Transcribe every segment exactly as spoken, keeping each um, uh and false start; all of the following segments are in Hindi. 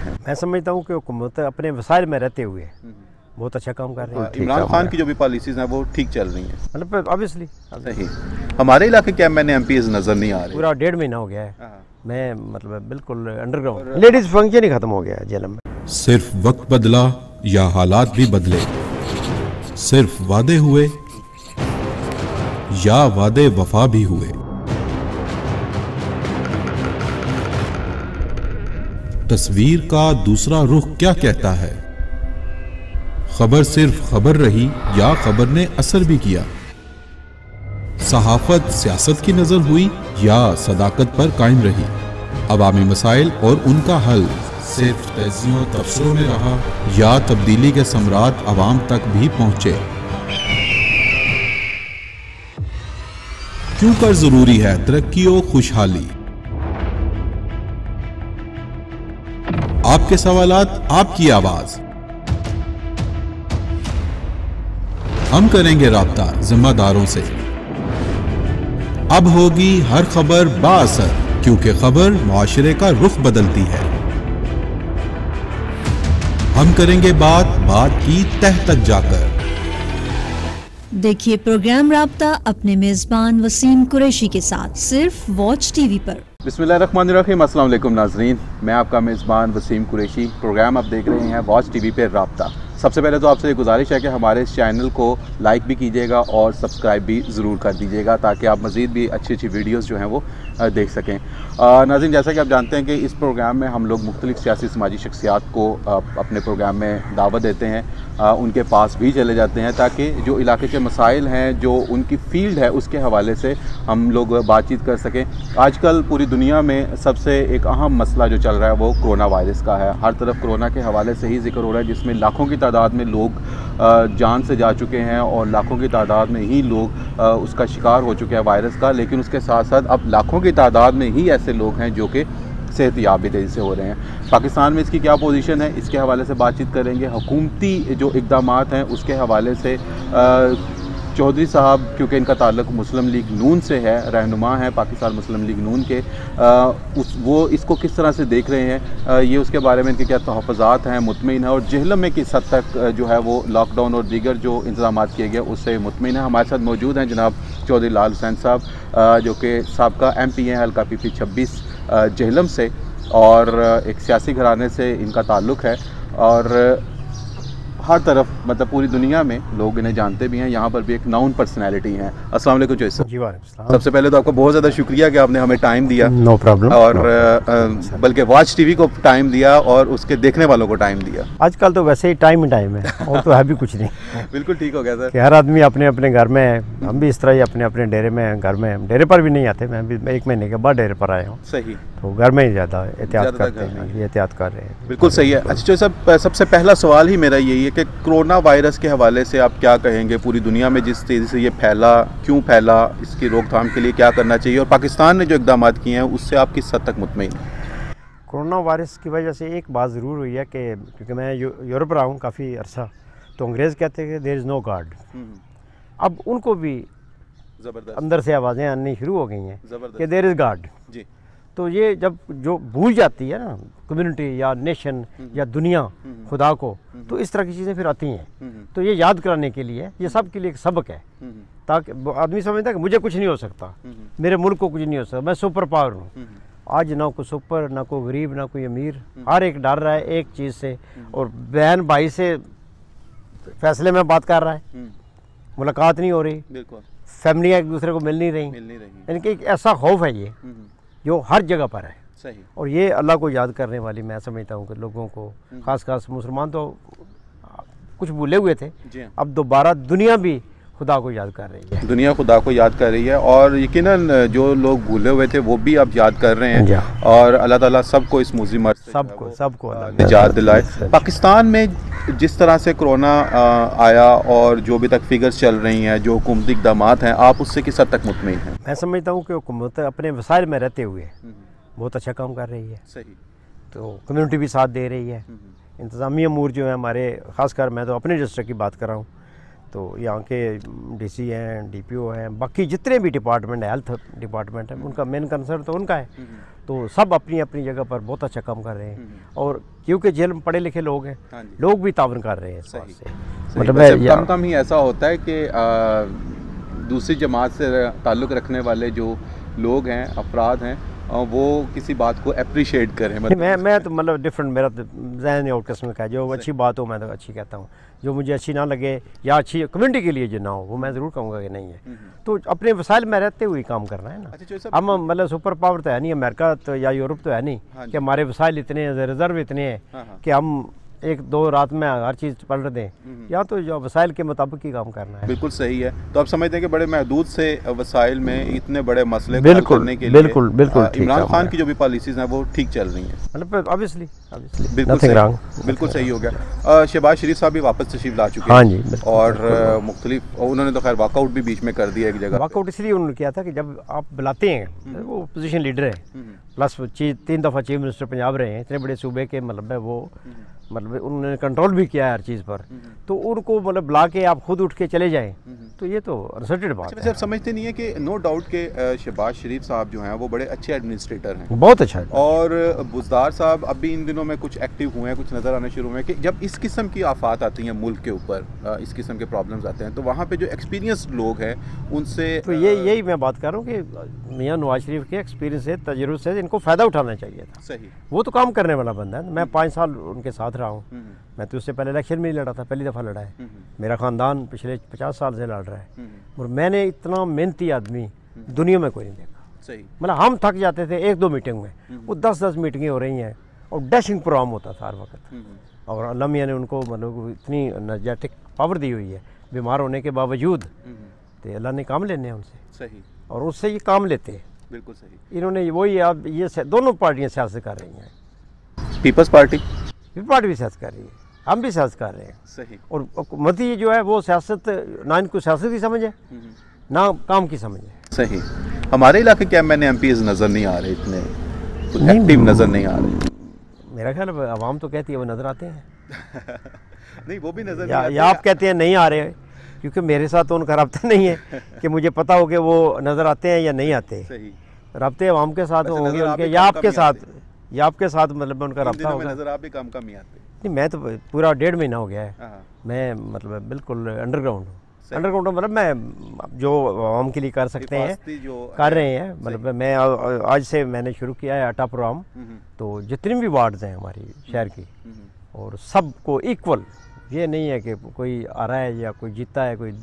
मैं समझता हूँ कि हुकूमत अपने वसाइल में रहते हुए बहुत अच्छा काम कर रही है। इमरान खान की जो भी पॉलिसीज हैं वो ठीक चल रही हैं, मतलब ऑब्वियसली। सही। हमारे इलाके क्या मैंने एम पी नज़र नहीं आ रहे, पूरा डेढ़ महीना हो गया है मैं मतलब बिल्कुल अंडरग्राउंड, लेडीज फंक्शन ही खत्म हो गया है जेल में। सिर्फ वक्त बदला या हालात भी बदले, सिर्फ वादे हुए या वादे वफा भी हुए। तस्वीर का दूसरा रुख क्या कहता है? खबर सिर्फ खबर रही या खबर ने असर भी किया? सहाफत सियासत की नजर हुई या सदाकत पर कायम रही? अवामी मसाइल और उनका हल सिर्फ तजियों तबसरों में रहा या तब्दीली के सम्राट अवाम तक भी पहुंचे? क्यों कर जरूरी है तरक्की और खुशहाली? आपके सवालात, आपकी आवाज। हम करेंगे राब्ता जिम्मेदारों से। अब होगी हर खबर बाअसर, क्योंकि खबर मुआशरे का रुख बदलती है। हम करेंगे बात बात की तह तक जाकर। देखिए प्रोग्राम राब्ता अपने मेजबान वसीम कुरैशी के साथ सिर्फ वॉच टीवी पर। बिस्मिल्लाहिर्रहमानिर्रहीम, अस्सलाम वालेकुम नाजरीन, मैं आपका मेज़बान वसीम कुरैशी। प्रोग्राम आप देख रहे हैं वॉच टीवी पे राब्ता। सबसे पहले तो आपसे गुजारिश है कि हमारे इस चैनल को लाइक भी कीजिएगा और सब्सक्राइब भी ज़रूर कर दीजिएगा ताकि आप मज़ीद भी अच्छी अच्छी वीडियोस जो हैं वो देख सकें। नाज़रीन, जैसा कि आप जानते हैं कि इस प्रोग्राम में हम लोग मुख्तलिफ़ सियासी समाजी शख्सियात को अपने प्रोग्राम में दावत देते हैं, उनके पास भी चले जाते हैं ताकि जो इलाके के मसाइल हैं, जो उनकी फ़ील्ड है, उसके हवाले से हम लोग बातचीत कर सकें। आजकल पूरी दुनिया में सबसे एक अहम मसला जो चल रहा है वो कोरोना वायरस का है। हर तरफ कोरोना के हवाले से ही जिक्र हो रहा है, जिसमें लाखों की तादाद में लोग जान से जा चुके हैं और लाखों की तादाद में ही लोग उसका शिकार हो चुके हैं वायरस का। लेकिन उसके साथ साथ अब लाखों की तादाद में ही ऐसे लोग हैं जो कि सेहतयाब भी तेज़ी से हो रहे हैं। पाकिस्तान में इसकी क्या पोजीशन है, इसके हवाले से बातचीत करेंगे। हुकूमती जो इक़दामात हैं उसके हवाले से चौधरी साहब, क्योंकि इनका ताल्लुक़ मुस्लिम लीग नून से है, रहनुमा है पाकिस्तान मुस्लिम लीग नून के, आ, उस वो इसको किस तरह से देख रहे हैं, आ, ये उसके बारे में इनके क्या तहफ़्फ़ुज़ात हैं, मुतमईन है, और जेहलम में किस हद तक जो है वो लॉकडाउन और दीगर जो इंतज़ामात किए गए उससे मुतमईन है। हमारे साथ मौजूद हैं जनाब चौधरी लाल हुसैन साहब, जो कि साबका एम पी हैं हल्का पी पी छब्बीस जेहलम से, और एक सियासी घराने से इनका ताल्लुक़ है और हर तरफ मतलब पूरी दुनिया में लोग इन्हें जानते भी हैं। यहाँ पर भी एक नाउन पर्सनैलिटी हैं। अस्सलाम वालेकुम चौधरी साहब। जी वालेकुम। सबसे पहले तो आपको बहुत ज़्यादा शुक्रिया कि आपने हमें टाइम दिया। No problem. और no बल्कि वॉच टीवी को टाइम दिया और उसके देखने वालों को टाइम दिया। आजकल तो वैसे ही टाइम ही टाइम है और तो है भी कुछ नहीं। बिल्कुल ठीक हो गया सर कि हर आदमी अपने अपने घर में है। हम भी इस तरह ही अपने अपने डेरे में, घर में, डेरे पर भी नहीं आते। मैं भी एक महीने के बाद डेरे पर आया हूँ। सही। तो घर में ही ज़्यादा एहतियात करते हैं, एहतियात कर रहे हैं। बिल्कुल सही है। अच्छा चौधरी साहब, सबसे पहला सवाल ही मेरा यही है कि कोरोना वायरस के हवाले से आप क्या कहेंगे? पूरी दुनिया में जिस तेज़ी से ये फैला, क्यों फैला, इसकी रोकथाम के लिए क्या करना चाहिए, और पाकिस्तान ने जो इक़दाम किए हैं उससे आप किस हद तक मुतमईन हैं? कोरोना वायरस की वजह से एक बात ज़रूर हुई है कि क्योंकि मैं यूरोप रहा हूँ काफ़ी अरसा, तो अंग्रेज़ कहते हैं कि देयर इज़ नो गॉड। अब उनको भी ज़बरदस्त अंदर से आवाज़ें आनी शुरू हो गई हैं कि देयर इज़ गॉड जी। तो ये जब जो भूल जाती है ना कम्युनिटी या नेशन या दुनिया खुदा को, तो इस तरह की चीज़ें फिर आती हैं। तो ये याद कराने के लिए, ये सब के लिए एक सबक है, ताकि आदमी समझता है कि मुझे कुछ नहीं हो सकता, मेरे मुल्क को कुछ नहीं हो सकता, मैं सुपर पावर हूँ। आज ना कोई सुपर, ना कोई गरीब, ना कोई अमीर, हर एक डर रहा है एक चीज़ से, और बहन भाई से फैसले में बात कर रहा है, मुलाकात नहीं हो रही, फैमिलियाँ एक दूसरे को मिल नहीं रही, यानी कि एक ऐसा खौफ है ये जो हर जगह पर है। सही। और ये अल्लाह को याद करने वाली, मैं समझता हूँ कि लोगों को, खास खास मुसलमान तो कुछ भूले हुए थे, अब दोबारा दुनिया भी खुदा को याद कर रही है। दुनिया खुदा को याद कर रही है और यकीनन जो लोग भूले हुए थे वो भी अब याद कर रहे हैं, और अल्लाह ताला सबको इस मुसीबत से सबको सबको निजात दिलाए। पाकिस्तान में जिस तरह से कोरोना आया और जो अभी तक फिगर्स चल रही हैं, जो हुकूमती इक़दामात हैं, आप उससे किस हद तक मुतमईन हैं? मैं समझता हूँ कि हुकूमत अपने वसाइल में रहते हुए बहुत अच्छा काम कर रही है। सही। तो कम्युनिटी भी साथ दे रही है, इंतज़ामी अमूर जो है हमारे, ख़ासकर मैं तो अपने डिस्ट्रिक्ट की बात कर रहा हूँ, तो यहाँ के डीसी हैं, डीपीओ हैं, बाकी जितने भी डिपार्टमेंट है, हेल्थ डिपार्टमेंट है, उनका मेन कंसर्न तो उनका है। तो सब अपनी अपनी जगह पर बहुत अच्छा काम कर रहे हैं। और क्योंकि जेल में पढ़े लिखे लोग हैं, हाँ जी। लोग भी तावन कर रहे हैं इस बात सही, से। सही। मतलब वैसे है कम कम ही ऐसा होता है कि आ, दूसरी जमात से ताल्लुक़ रखने वाले जो लोग हैं, अफराद हैं, आ, वो किसी बात को अप्रिशिएट करें। मतलब मैं मैं तो मतलब डिफरेंट, मेरा तो जहन आउट किस्म का है। जो अच्छी बात हो मैं तो अच्छी कहता हूँ, जो मुझे अच्छी ना लगे या अच्छी कम्युनिटी के लिए जो ना हो वो मैं ज़रूर कहूँगा कि नहीं है। तो अपने वसाइल में रहते हुए काम करना है ना। अच्छा, हम मतलब सुपर पावर तो है नहीं, अमेरिका तो या यूरोप तो है नहीं कि हमारे वसाइल इतने हैं, रिजर्व इतने हैं कि हम एक दो रात में हर चीज़ पलट दें। या तो जो वसाइल के मुताबिक ही काम करना है। बिल्कुल सही है। तो आप समझते हैं कि बड़े महदूद से वसाइल में इतने बड़े मसले बिल्कुल, हल करने के लिए बिल्कुल बिल्कुल इमरान खान की जो भी पॉलिसीज़ हैं वो ठीक चल रही हैं। मतलब ऑब्वियसली ऑब्वियसली बिल्कुल सही, बिल्कुल सही हो गया। शहबाज शरीफ साहब भी वापस तशरीफ ला चुके हैं। हाँ जी। और मुख्तलिफ उन्होंने तो खैर वॉकआउट भी बीच में कर दिया एक जगह। वॉकआउट इसलिए उन्होंने किया था कि जब आप बुलाते हैं, वो अपोजिशन लीडर है, प्लस तीन दफ़ा चीफ मिनिस्टर पंजाब रहे हैं, इतने बड़े सूबे के, मतलब है वो मतलब उन्होंने कंट्रोल भी किया है हर चीज़ पर, तो उनको मतलब बुला के आप खुद उठ के चले जाएं, तो ये तो अनसर्टेड बात है। आप समझते नहीं है कि नो डाउट के शहबाज शरीफ साहब जो हैं वो बड़े अच्छे एडमिनिस्ट्रेटर हैं, बहुत अच्छा है। और बुज़दार साहब अभी इन दिनों में कुछ एक्टिव हुए हैं, कुछ नज़र आने शुरू हुए हैं कि जब इस किस्म की आफात आती हैं मुल्क के ऊपर, इस किस्म के प्रॉब्लम्स आते हैं, तो वहाँ पे जो एक्सपीरियंस लोग हैं उनसे तो ये यही मैं बात कर रहा हूँ कि मियाँ नवाज शरीफ के एक्सपीरियंस से, तजुर्बे से इनको फ़ायदा उठाना चाहिए था। सही, वो तो काम करने वाला बंदा है। मैं पाँच साल उनके साथ रहा हूँ, मैं तो उससे पहले इलेक्शन में ही लड़ा था, पहली दफ़ा लड़ा है। मेरा ख़ानदान पिछले पचास साल से लड़ रहा है, और मैंने इतना मेहनती आदमी दुनिया में कोई नहीं देखा। सही, मतलब हम थक जाते थे एक दो मीटिंग में, वो दस दस मीटिंगें हो रही हैं और डैशिंग प्रोग्राम होता था हर वक्त। और अल्लाह मियां ने उनको मतलब इतनी एनर्जेटिक पावर दी हुई है, बीमार होने के बावजूद, तो अल्लाह ने काम लेने हैं उनसे। सही, और उससे ये काम लेते हैं। बिल्कुल सही। इन्होंने वही अब ये दोनों पार्टियां सियासत कर रही हैं। पीपल्स पार्टी पार्टी भी सियासत कर रही है, हम भी सियासत कर रहे हैं। सही। और हुकूमती जो है वो सियासत, ना इनको सियासत की समझ है ना काम की समझ है। सही। हमारे इलाके क्या मैंने एम पीज़ नज़र नहीं आ रहे, इतने एक्टिव नज़र नहीं आ रहे। मेरा ख्याल है आवाम तो कहती है वो नज़र आते हैं। नहीं, वो भी नज़र या, नहीं आते, या आप कहते हैं नहीं आ रहे, क्योंकि मेरे साथ तो उनका रब्ता नहीं है कि मुझे पता हो कि वो नज़र आते हैं या नहीं आते। सही। रब्ते आवाम के साथ होंगे उनके, या आपके साथ, या आपके साथ मतलब उनका रब्ता होगा। नज़र आप भी कम कम ही आते। नहीं, मैं तो पूरा डेढ़ महीना हो गया है, मैं मतलब बिल्कुल अंडरग्राउंड हूँ। अंडरग्राउंड मतलब मैं जो आवाम के लिए कर सकते हैं कर रहे हैं। मतलब मैं आज से मैंने शुरू किया है आटा प्रोग्राम, तो जितनी भी वार्ड्स हैं हमारी शहर की, और सबको इक्वल, ये नहीं है कि कोई आ रहा है या कोई जीता है, कोई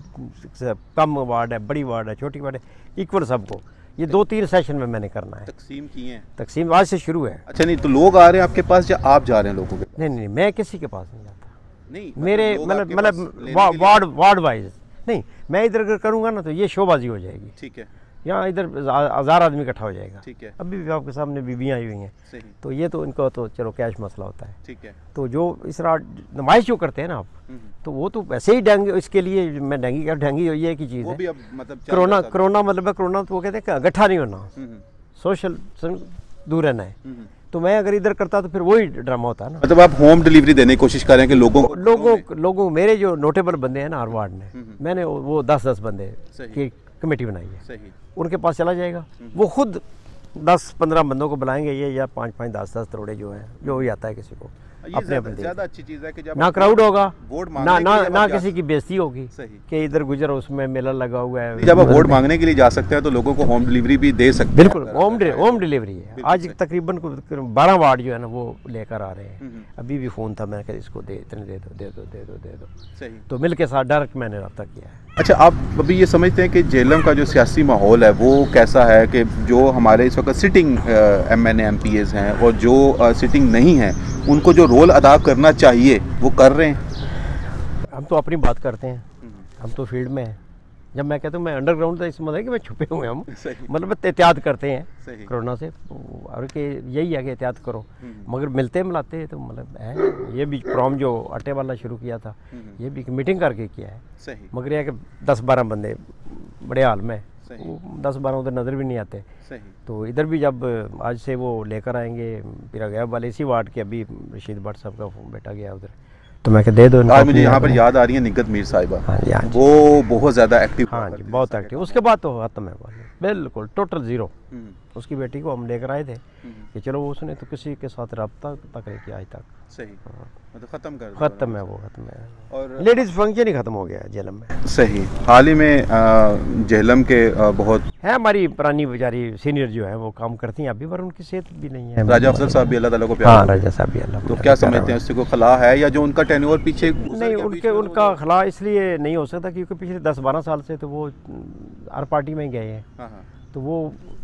कम वार्ड है, बड़ी वार्ड है, छोटी वार्ड है, इक्वल सबको। ये दो तीन सेशन में मैंने करना है। तकसीम किए हैं? तकसीम आज से शुरू है। अच्छा, नहीं तो लोग आ रहे हैं आपके पास या आप जा रहे हैं लोगों के? नहीं नहीं, मैं किसी के पास नहीं जाता। नहीं, मेरे मतलब मतलब वार्ड वार्ड वाइज नहीं, मैं इधर अगर करूँगा ना तो ये शोबाजी हो जाएगी। ठीक है। यहाँ इधर हज़ार आदमी इकट्ठा हो जाएगा। ठीक है। अभी भी आपके सामने बीबियाँ आई हुई हैं। सही। तो ये तो इनको तो चलो कैश मसला होता है। ठीक है। तो जो इस तरह नुमाइश जो करते हैं ना आप, तो वो तो वैसे ही डेंगू, इसके लिए मैं डेंगी क्या डेंगी ये एक ही चीज़ है। भी अब मतलब कोरोना कोरोना मतलब है कोरोना, तो वो कहते हैं इकट्ठा नहीं होना, सोशल दूर रहना है। तो मैं अगर इधर करता तो फिर वही ड्रामा होता है ना। मतलब आप होम डिलीवरी देने की कोशिश कर रहे हैं कि लोगों को लोगों लोगों मेरे जो नोटेबल बंदे हैं ना हर वार्ड में, मैंने वो दस दस बंदे की कमेटी बनाई है। सही। उनके पास चला जाएगा, वो खुद दस पंद्रह बंदों को बुलाएंगे, ये या पाँच पाँच दस दस तरोड़े जो हैं, जो भी आता है किसी को अपने अपने ज़्यादा अच्छी चीज़ है कि जब ना क्राउड होगा, वोट ना ना ना किसी की बेइज्जती होगी कि इधर गुजर उसमें मेला लगा हुआ है। जब आप वोट मांगने के लिए जा सकते हैं तो लोगों को होम डिलीवरी भी दे सकते हैं। बिल्कुल, होम होम डिलीवरी है। आज तकरीबन बारह वार्ड जो है ना वो लेकर आ रहे हैं। अभी भी फ़ोन था, मैंने कहा इसको दे, इतने दे दो दे दो दे दो दे दो सही। तो मिल के साथ डायरेक्ट मैंने रब्ता किया है। अच्छा, आप अभी ये समझते हैं कि जेलम का जो सियासी माहौल है वो कैसा है, कि जो हमारे इस वक्त sitting M N A M P A's हैं और जो सिटिंग नहीं हैं उनको जो रोल अदा करना चाहिए वो कर रहे हैं? हम तो अपनी बात करते हैं, हम तो फील्ड में हैं। जब मैं कहता हूँ मैं अंडरग्राउंड, तो इस मतलब है कि मैं छुपे हुए हम मतलब एहतियात करते हैं कोरोना से, और कि यही है कि एहतियात करो, मगर मिलते मिलाते तो मतलब है। ये भी प्रोग्राम जो आटे वाला शुरू किया था, ये भी मीटिंग करके किया है। सही। मगर यह कि दस बारह बंदे बड़े हाल में, दस बारह उधर नज़र भी नहीं आते। सही। तो इधर भी जब आज से वो लेकर आएंगे पीरा गया वाले, इसी वार्ड के, अभी रशीद भट्ट साहब का बेटा गया उधर, तो मैं कह दे दो। आज मुझे यहाँ पर याद आ रही है निगत मीर साहिबा। हाँ जी, हाँ जी। वो बहुत ज़्यादा एक्टिव। हाँ जी, बहुत एक्टिव। उसके बाद तो ख़त्म है, बिल्कुल टोटल ज़ीरो। उसकी बेटी को हम लेकर आए थे कि चलो वो, उसने तो किसी के साथ रब्ता तक नहीं किया आज तक। सही, मतलब खत्म कर खत्म है वो, खत्म है। और लेडीज फंक्शन ही खत्म हो गया जेहलम में। सही, हाल ही में जेहलम के आ, बहुत है हमारी पुरानी बेचारी सीनियर जो है वो काम करती हैं अभी, पर उनकी सेहत भी नहीं है। राजा अफजल साहब भी अल्लाह ताला को प्यार। हाँ, राजा साहब भी अल्लाह। तो क्या समझते हैं, उससे कोई खला है या जो उनका टेन्योर पीछे नहीं, उनके उनका खला इसलिए नहीं हो सकता क्योंकि पिछले दस बारह साल से तो वो हर पार्टी में गए हैं, तो वो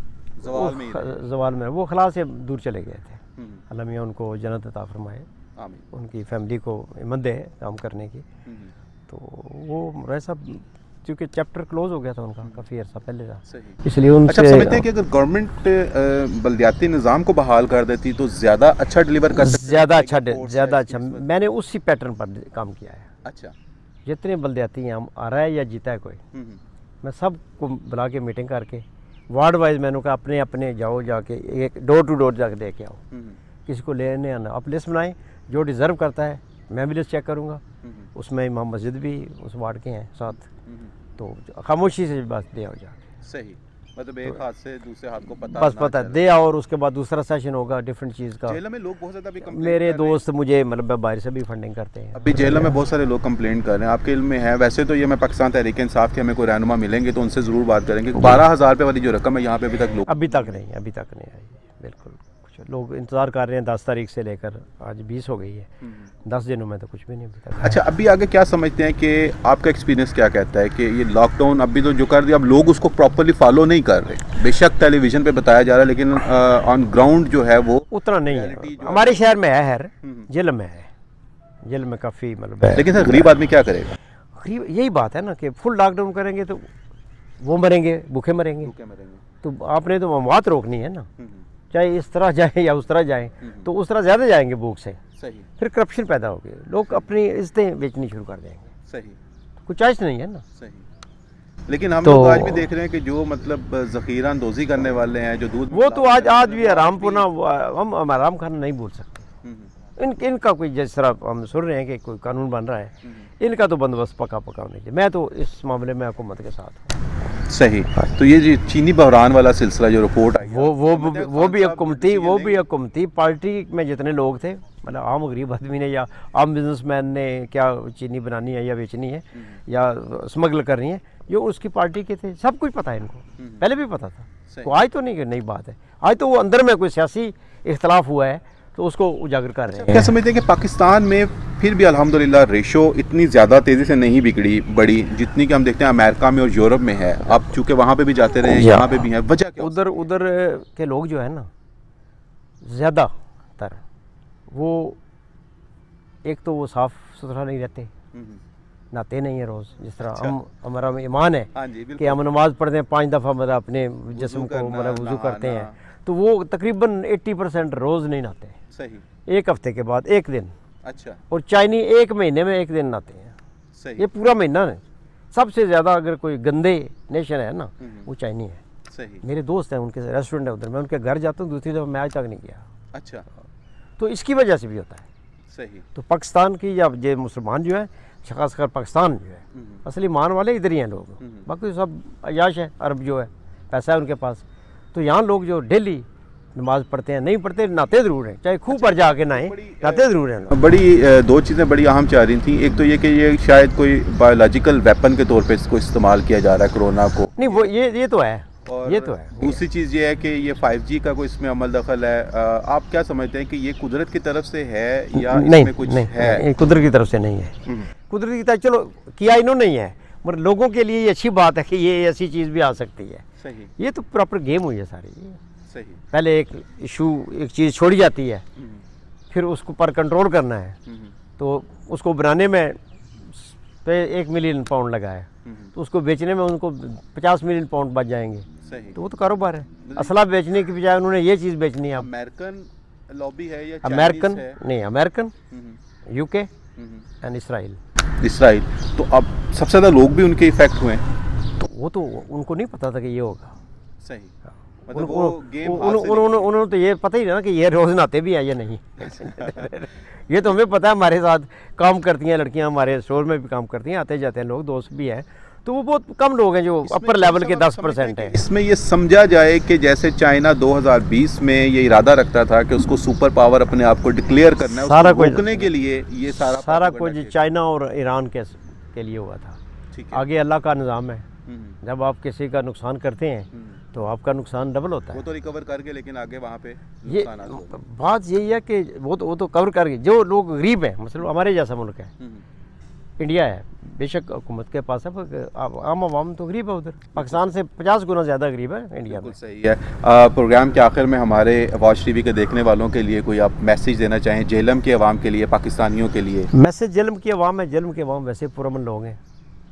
जवाल में जवाल में वो खला से दूर चले गए थे। अल्लाह मियां उनको जन्नत अता फरमाए, उनकी फैमिली को हिम्मत दे काम करने की। तो वो वैसा क्योंकि चैप्टर क्लोज हो गया था उनका काफ़ी अर्सा पहले था, इसलिए उनसे। अच्छा, समझते हैं कि अगर गवर्नमेंट बल्दियाती निज़ाम को बहाल कर देती तो ज़्यादा अच्छा डिलीवर कर सकती, ज़्यादा अच्छा ज़्यादा अच्छा। मैंने उसी पैटर्न पर काम किया है। अच्छा, जितने बल्दियाती हैं, आ रहा है या जीता है कोई, मैं सबको बुला के मीटिंग करके वार्ड वाइज मैंने कहा अपने अपने जाओ, जाके एक डोर टू डोर जाके दे के आओ, किसी को लेने आना। आप लिस्ट बनाएं जो डिज़र्व करता है, मैं भी लिस्ट चेक करूँगा, उसमें इमाम मस्जिद भी उस वार्ड के हैं साथ, तो खामोशी से बस दे आओ जाके। सही, मतलब एक हाथ से दूसरे हाथ को पता बस पता दे आओ, और उसके बाद दूसरा सेशन होगा डिफरेंट चीज़ का। जेल में लोग बहुत ज़्यादा भी मेरे दोस्त मुझे मतलब बाहर से भी फंडिंग करते हैं। अभी जेल में बहुत सारे लोग कंप्लेंट कर रहे हैं, आपके इल्म में है? वैसे तो ये मैं पाकिस्तान तहरीक इंसाफ के हमें कोई रहनुमा मिलेंगे तो उनसे ज़रूर बात करेंगे। बारह हज़ार रुपये वाली जो रकम है यहाँ पे अभी तक लोग अभी तक नहीं अभी तक नहीं आई, बिल्कुल। कुछ लोग इंतज़ार कर रहे हैं, दस तारीख से लेकर आज बीस हो गई है, दस दिनों में तो कुछ भी नहीं अभी तक। अच्छा, अभी आगे क्या समझते हैं कि आपका एक्सपीरियंस क्या कहता है कि ये लॉकडाउन अभी तो जो कर दिया, अब लोग उसको प्रॉपर्ली फॉलो नहीं कर रहे? बेशक टेलीविजन पे बताया जा रहा है लेकिन ऑन ग्राउंड जो है वो उतना नहीं है। हमारे शहर में है, हर जेल में है, जेल में काफ़ी मतलब है। लेकिन सर गरीब आदमी क्या करेगा? गरीब, यही बात है ना कि फुल लॉकडाउन करेंगे तो वो मरेंगे, भूखे मरेंगे। तो आपने तो मौत रोकनी है ना, चाहे इस तरह जाए या उस तरह जाए, तो उस तरह ज़्यादा जाएंगे भूख से। सही, फिर करप्शन पैदा होगी, लोग अपनी इज्जतें बेचनी शुरू कर देंगे। सही, कुछ चॉइस नहीं है ना। सही, लेकिन हम तो लोग आज भी देख रहे हैं कि जो मतलब ज़ख़ीरा अंदोज़ी करने वाले हैं, जो दूध वो तो आज आज भी आराम पुना, हम हम आराम खाना नहीं बोल सकते। इन इनका कोई जिस तरह हम सुन रहे हैं कि कोई कानून बन रहा है, इनका तो बंदोबस्त पका पका होना चाहिए। मैं तो इस मामले में हुकूमत के साथ हूँ। सही, तो ये जो चीनी बहरान वाला सिलसिला जो रिपोर्ट आई, वो वो वो भी हुकूमती वो भी हुकूमती पार्टी में जितने लोग थे, मतलब आम गरीब आदमी ने या आम बिजनेसमैन ने क्या चीनी बनानी है या बेचनी है या स्मगल करनी है, जो उसकी पार्टी के थे, सब कुछ पता है इनको, पहले भी पता था। तो आज तो नहीं नई बात है, आज तो वो अंदर में कोई सियासी इख्तलाफ हुआ है तो उसको उजागर कर रहे हैं। क्या समझते हैं कि पाकिस्तान में फिर भी अल्हम्दुलिल्लाह रेशो इतनी ज़्यादा तेज़ी से नहीं बिगड़ी बड़ी जितनी कि हम देखते हैं अमेरिका में और यूरोप में है? आप चूँकि वहाँ पे भी जाते रहे, यहाँ पे भी है, वजह क्या? उधर उधर के लोग जो है ना ज़्यादातर वो एक तो वो साफ़ सुथरा नहीं रहते, नहाते नहीं है रोज़, जिस तरह हम हमारा ईमान है कि हम नमाज़ पढ़ते हैं पाँच दफ़ा, मतलब अपने जिस्म को मतलब वज़ू करते हैं, तो वो तकरीबन अस्सी परसेंट रोज़ नहीं नहाते। सही, एक हफ्ते के बाद एक दिन। अच्छा, और चाइनी एक महीने में एक दिन नहाते हैं। सही, ये पूरा महीना नहीं। सबसे ज़्यादा अगर कोई गंदे नेशन है ना, वो चाइनी है। सही, मेरे दोस्त हैं, उनके रेस्टोरेंट है उधर, मैं उनके घर जाता हूँ, दूसरी दफ़ा मैं आज तक नहीं गया। अच्छा, तो इसकी वजह से भी होता है। सही, तो पाकिस्तान की या ये मुसलमान जो है, खासकर पाकिस्तान जो है, असली मान वाले इधर ही हैं लोग, बाकी सब अयाश है, अरब जो है, पैसा है उनके पास। तो यहाँ लोग जो डेली नमाज पढ़ते हैं, नहीं पढ़ते, नहाते ज़रूर हैं, चाहे खूब पर जाके नहाएं, नहाते ज़रूर हैं। बड़ी दो चीज़ें बड़ी अहम चाह रही थी, एक तो ये कि ये शायद कोई बायोलॉजिकल वेपन के तौर पे इसको इस्तेमाल किया जा रहा है कोरोना को। नहीं, वो ये ये तो है, और ये तो है। दूसरी चीज़ ये है कि ये फाइव जी का कोई इसमें अमल दखल है। आप क्या समझते हैं कि ये कुदरत की तरफ से है या नहीं, इसमें कुछ नहीं, है? नहीं, कुदरत की तरफ से नहीं है। कुदरत की तरफ चलो किया इन्होंने नहीं है, मगर लोगों के लिए ये अच्छी बात है कि ये ऐसी चीज़ भी आ सकती है। सही, ये तो प्रॉपर गेम हुई है सारी। सही, पहले एक इशू, एक चीज़ छोड़ी जाती है, फिर उसको पर कंट्रोल करना है, तो उसको बनाने में पे एक मिलियन पाउंड लगा है, तो उसको बेचने में उनको पचास मिलियन पाउंड बच जाएंगे। सही, तो वो तो कारोबार है। असला बेचने की बजाय उन्होंने ये चीज़ बेचनी है। अमेरिकन लॉबी है या अमेरिकन है? नहीं, American, UK and Israel. Israel. तो अब सबसे ज़्यादा लोग भी उनके इफेक्ट हुए हैं। तो वो तो उनको नहीं पता था कि ये होगा। सही, उन, मतलब उन, वो उन, गेम उन, उन, उन, उन्होंने तो ये पता ही ना कि ये रोज़ नहाते भी है या नहीं। ये तो हमें पता है, हमारे साथ काम करती हैं लड़कियां, हमारे स्टोर में भी काम करती हैं, आते जाते हैं लोग, दोस्त भी हैं, तो वो बहुत कम लोग हैं जो अपर लेवल के दस परसेंट हैं। इसमें ये समझा जाए कि जैसे चाइना दो हज़ार बीस में ये इरादा रखता था कि उसको सुपर पावर अपने आप को डिक्लेयर करना है, सारा उसको कुछ रोकने के लिए ये सारा सारा कुछ चाइना और ईरान के के लिए हुआ था। आगे अल्लाह का निज़ाम है, जब आप किसी का नुकसान करते हैं तो आपका नुकसान डबल होता है। वो तो रिकवर करके, लेकिन आगे वहाँ पे ये बात यही है कि वो तो वो तो कवर करके, जो लोग गरीब हैं, मतलब हमारे जैसा मुल्क है, इंडिया है, बेशक हुकूमत के पास है, आम आवाम तो गरीब है उधर, पाकिस्तान से पचास गुना ज़्यादा गरीब है इंडिया में। सही है। आ, प्रोग्राम के आखिर में हमारे वॉच टीवी के देखने वालों के लिए कोई आप मैसेज देना चाहें, जेलम के अवाम के लिए, पाकिस्तानियों के लिए? मैसेज जेलम की अवाम है, जेलम के अवाम वैसे पुरअमन लोग हैं,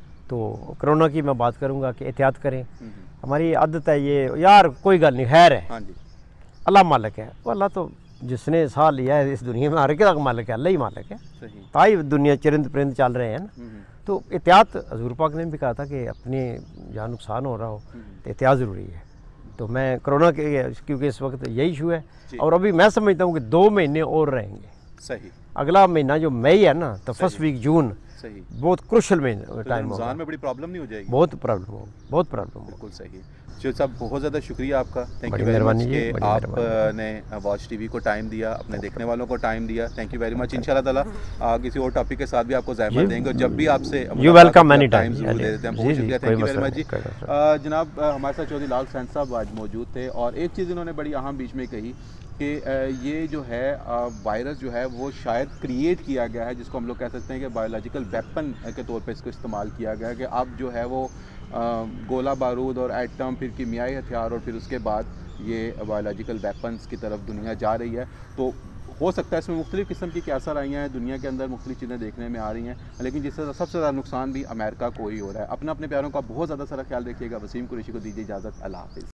तो कोरोना की मैं बात करूँगा कि एहतियात करें। हमारी आदत है ये, यार कोई गल नहीं, खैर है, हाँ जी, अल्लाह मालिक है, वो अल्लाह तो जिसने साह लिया है इस दुनिया में, हर एक मालिक है, अल्लाह ही मालिक है। सही। ताई दुनिया चरिंद परिंद चल रहे हैं ना, तो एहतियात हजूर पाक ने भी कहा था कि अपने जहाँ नुकसान हो रहा हो तो एहतियात ज़रूरी है। तो मैं कोरोना के, क्योंकि इस वक्त यही इशू है, और अभी मैं समझता हूँ कि दो महीने और रहेंगे। सही। अगला महीना जो मई है ना, तो फर्स्ट वीक जून, सही, बहुत क्रुशल में टाइम होगा, में बड़ी प्रॉब्लम नहीं हो जाएगी? बहुत प्रॉब्लम होगी, बहुत प्रॉब्लम होगी। बिल्कुल सही। शोएब साहब, बहुत ज़्यादा शुक्रिया आपका, थैंक यू बड़ी वेरी मच मेहरबानी जी, कि बड़ी आपने वॉच टीवी को टाइम दिया, अपने देखने वालों को टाइम दिया, थैंक यू वेरी मच। इंशाल्लाह ताला आ, किसी और टॉपिक के साथ भी आपको ज़हमत देंगे, और जब भी आपसे यू वेलकम एनी टाइम ज़रूर दे देते हैं। बहुत शुक्रिया, थैंक यू वेरी मच जी। जनाब, हमारे साथ चौधरी लाल हुसैन साहब आज मौजूद थे, और एक चीज़ इन्होंने बड़ी अहम बीच में कही कि ये जो है वायरस जो है वो शायद क्रिएट किया गया है, जिसको हम लोग कह सकते हैं कि बायोलॉजिकल वेपन के तौर पे इसको इस्तेमाल किया गया है, कि अब जो है वो गोला बारूद और एटम, फिर कीमियाई हथियार, और फिर उसके बाद ये बायोलॉजिकल वेपन्स की तरफ दुनिया जा रही है। तो हो सकता है इसमें मुख्तलिफ़ किस्म की कैंसर आई हैं, दुनिया के अंदर मुख्तलिफ़ चीज़ें देखने में आ रही हैं, लेकिन जिससे सबसे ज़्यादा नुकसान भी अमेरिका को ही हो रहा है। अपने अपने प्यारों का बहुत ज़्यादा सारा ख्याल रखिएगा। वसीम कुरैशी को दीजिए इजाज़त, अल्लाह हाफ़िज़।